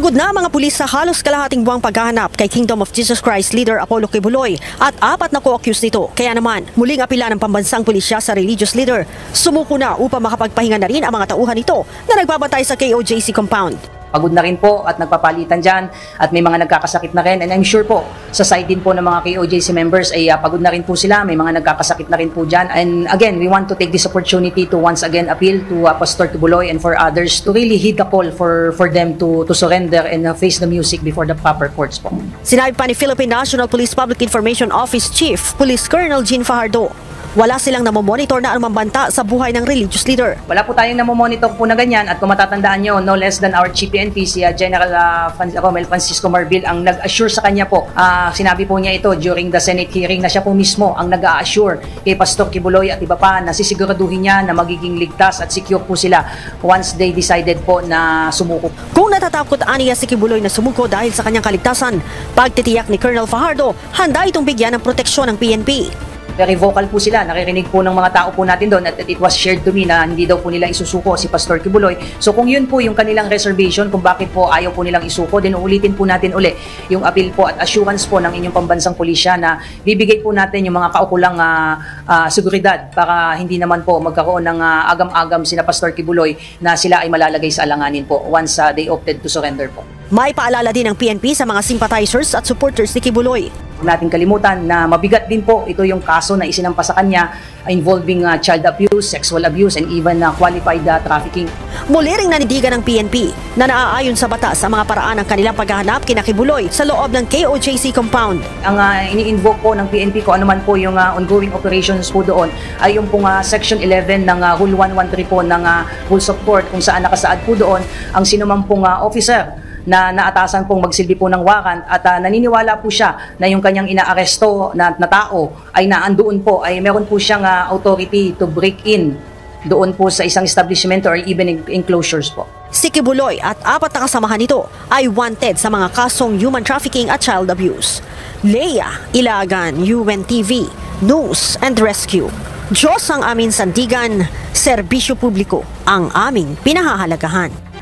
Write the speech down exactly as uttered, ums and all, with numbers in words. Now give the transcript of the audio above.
Pagod na ang mga pulis sa halos kalahating buwang paghahanap kay Kingdom of Jesus Christ leader Apollo Kibuloy at apat na co-accused nito. Kaya naman, muling apila ng pambansang pulisya sa religious leader. Sumuko na upang makapagpahinga na rin ang mga tauhan nito na nagbabantay sa K O J C compound. Pagod na rin po at nagpapalitan dyan at may mga nagkakasakit na rin, and I'm sure po sa side din po ng mga K O J C members ay uh, pagod na rin po sila, may mga nagkakasakit na rin po dyan. And again, we want to take this opportunity to once again appeal to uh, Pastor Kibuloy and for others to really heed the call for for them to to surrender and uh, face the music before the proper courts po. Sinabi pa ni Philippine National Police Public Information Office Chief Police Colonel Jean Fajardo, wala silang namomonitor na anumang banta sa buhay ng religious leader. Wala po tayong namomonitor po na ganyan, at kung matatandaan nyo, no less than our Chief P N P, si uh, General uh, Romel Francisco Marbil ang nag-assure sa kanya po. Uh, sinabi po niya ito during the Senate hearing na siya po mismo ang nag-a-assure kay Pastor Kibuloy at iba pa na sisiguraduhin niya na magiging ligtas at secure po sila once they decided po na sumuko. Kung natatakot aniya si Kibuloy na sumuko dahil sa kanyang kaligtasan, pagtitiyak ni Colonel Fajardo, handa itong bigyan ng proteksyon ng P N P. Very vocal po sila, naririnig po ng mga tao po natin doon at it was shared to me na hindi daw po nila isusuko si Pastor Kibuloy. So kung yun po yung kanilang reservation kung bakit po ayaw po nilang isuko, din uulitin po natin uli yung appeal po at assurance po ng inyong pambansang pulisya na bibigay po natin yung mga kaukulang uh, uh, seguridad para hindi naman po magkaroon ng uh, agam-agam sina Pastor Kibuloy na sila ay malalagay sa alanganin po once uh, they opted to surrender po. May paalala din ng P N P sa mga sympathizers at supporters ni Kibuloy. Huwag natin kalimutan na mabigat din po ito yung kaso na isinampa sa kanya involving uh, child abuse, sexual abuse, and even uh, qualified uh, trafficking. Muli ring nanindigan ng P N P na naaayon sa batas ang mga paraan ng kanilang paghahanap kina Kibuloy sa loob ng K O J C compound. Ang uh, ini-invoke po ng P N P kung ano man po yung uh, ongoing operations po doon ay yung pong uh, Section eleven ng uh, Rule one thirteen po ng uh, Rules of Court kung saan nakasaad po doon ang sinumang pong uh, officer na naatasan pong magsilbi po ng warrant at uh, naniniwala po siya na yung kanyang inaaresto na, na tao ay naandoon po, ay meron po siyang uh, authority to break in doon po sa isang establishment or even enclosures po. Si Kibuloy at apat na kasamahan nito ay wanted sa mga kasong human trafficking at child abuse. Leia Ilagan, U N T V, News and Rescue. Diyos ang aming sandigan, serbisyo publiko ang aming pinahahalagahan.